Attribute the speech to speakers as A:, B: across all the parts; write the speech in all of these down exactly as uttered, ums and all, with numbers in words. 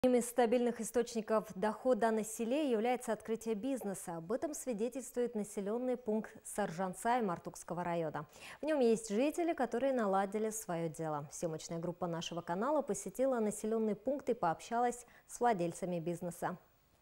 A: Одним из стабильных источников дохода на селе является открытие бизнеса. Об этом свидетельствует населенный пункт Саржансай Мартукского района. В нем есть жители, которые наладили свое дело. Съемочная группа нашего канала посетила населенный пункт и пообщалась с владельцами бизнеса.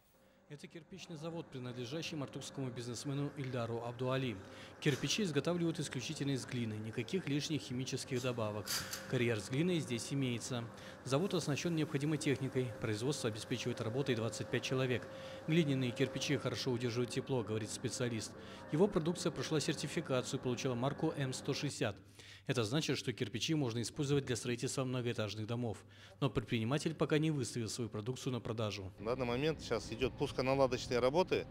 B: Это кирпичный завод, принадлежащий мартукскому бизнесмену Ильдару Абдуали. Кирпичи изготавливают исключительно из глины, никаких лишних химических добавок. Карьер с глиной здесь имеется. Завод оснащен необходимой техникой. Производство обеспечивает работой двадцать пять человек. Глиняные кирпичи хорошо удерживают тепло, говорит специалист. Его продукция прошла сертификацию и получила марку эм сто шестьдесят. Это значит, что кирпичи можно использовать для строительства многоэтажных домов. Но предприниматель пока не выставил свою продукцию на продажу.
C: На данный момент сейчас идет пусконаладочные работы.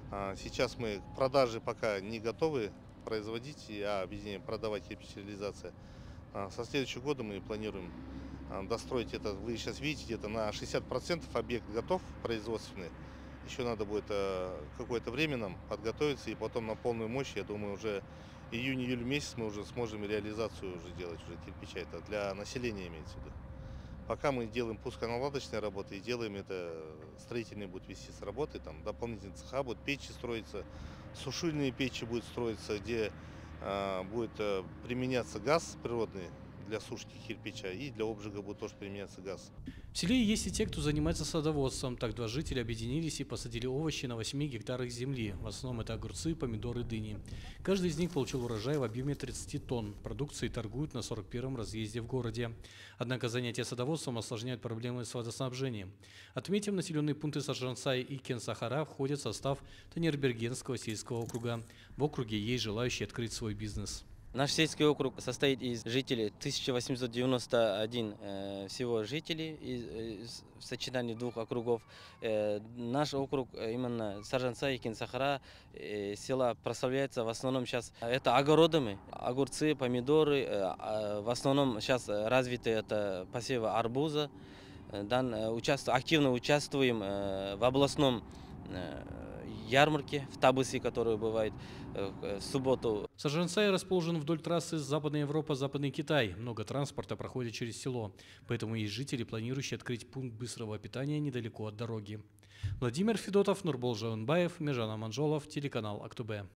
C: Сейчас мы к продаже пока не готовы производить, а объединение продавать кирпич реализация. Со следующего года мы планируем достроить это. Вы сейчас видите, где-то на шестьдесят процентов объект готов производственный. Еще надо будет какое-то время нам подготовиться, и потом на полную мощь, я думаю, уже июнь-июль месяц мы уже сможем реализацию уже делать уже кирпича. Это для населения имеется в виду. Пока мы делаем пусконаладочные работы и делаем это, строительные будут вести с работы, там дополнительные цеха будут, печи строиться, сушильные печи будут строиться, где э, будет э, применяться газ природный для сушки кирпича, и для обжига будет тоже применяться газ.
B: В селе есть и те, кто занимается садоводством. Так два жителя объединились и посадили овощи на восьми гектарах земли. В основном это огурцы, помидоры, дыни. Каждый из них получил урожай в объеме тридцати тонн. Продукцией торгуют на сорок первом разъезде в городе. Однако занятия садоводством осложняют проблемы с водоснабжением. Отметим, населенные пункты Саржансай и Кен-Сахара входят в состав Танирбергенского сельского округа. В округе есть желающие открыть свой бизнес.
D: Наш сельский округ состоит из жителей тысяча восемьсот девяносто один э, всего жителей из, в сочетании двух округов. Э, наш округ именно Саржансай и Кен-Сахара э, села прославляется в основном сейчас это огородами, огурцы, помидоры. Э, в основном сейчас развиты это посевы арбуза. Дан, участв, активно участвуем э, в областном э, ярмарке, в Табысе, которые бывает в субботу.
B: Саржансай расположен вдоль трассы Западная Европа, Западный Китай. Много транспорта проходит через село. Поэтому есть жители, планирующие открыть пункт быстрого питания недалеко от дороги. Владимир Федотов, Нурбол Жаунбаев, Межан Аманжолов, телеканал Актубе.